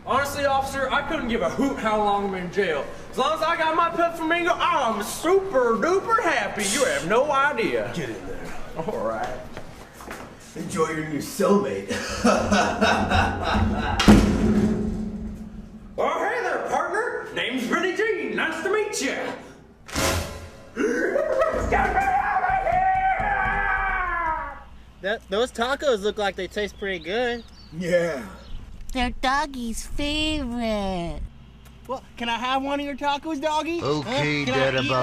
Honestly, officer, I couldn't give a hoot how long I'm in jail. As long as I got my pet flamingo, I'm super duper happy. You have no idea. Get in there. All right. Enjoy your new cellmate. Oh, hey there, partner. Name's Pretty Jean. Nice to meet you. Those tacos look like they taste pretty good. Yeah. They're Doggy's favorite. Well, can I have one of your tacos, Doggy? Okay, Can that I eat about.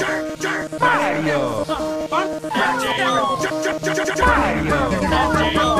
Fire!